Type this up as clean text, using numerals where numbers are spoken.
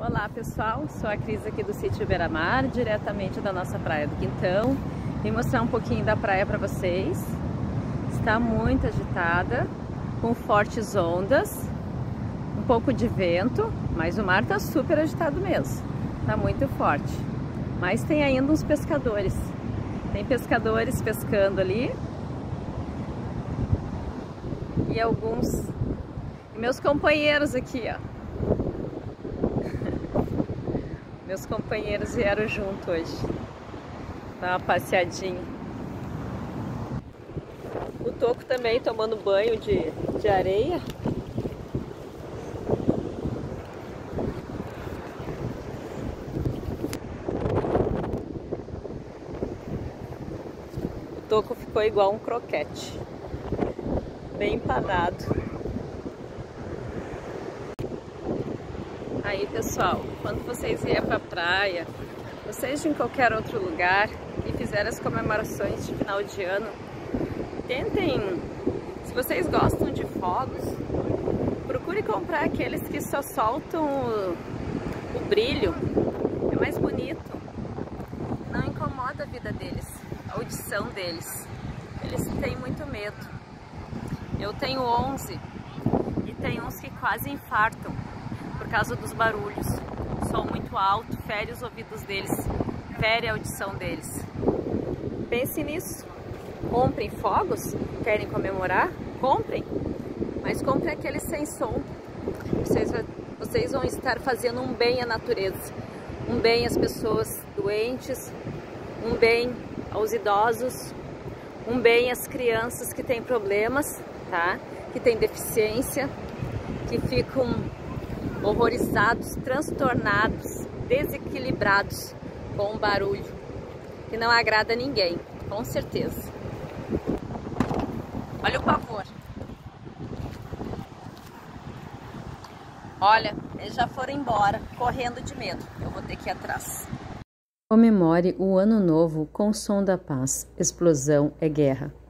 Olá pessoal, sou a Cris aqui do sítio Beira-Mar, diretamente da nossa praia do Quintão. Vim mostrar um pouquinho da praia para vocês. Está muito agitada, com fortes ondas, um pouco de vento, mas o mar está super agitado mesmo, está muito forte. Mas tem ainda uns pescadores, tem pescadores pescando ali e alguns meus companheiros aqui, ó. Meus companheiros vieram junto hoje, dar uma passeadinha. O Toco também tomando banho de areia. O Toco ficou igual um croquete, bem empanado. Aí pessoal, quando vocês vierem para a praia, vocês em qualquer outro lugar e fizerem as comemorações de final de ano, tentem, se vocês gostam de fogos, procure comprar aqueles que só soltam o brilho, é mais bonito, não incomoda a vida deles, a audição deles, eles têm muito medo. Eu tenho 11 e tem uns que quase infartam por causa dos barulhos, som muito alto, fere os ouvidos deles, fere a audição deles. Pense nisso, comprem fogos, querem comemorar? Comprem, mas comprem aqueles sem som. Vocês vão estar fazendo um bem à natureza, um bem às pessoas doentes, um bem aos idosos, um bem às crianças que têm problemas, tá? Que têm deficiência, que ficam horrorizados, transtornados, desequilibrados com o barulho, que não agrada a ninguém, com certeza. Olha o pavor. Olha, eles já foram embora, correndo de medo. Eu vou ter que ir atrás. Comemore o Ano Novo com o som da paz. Explosão é guerra.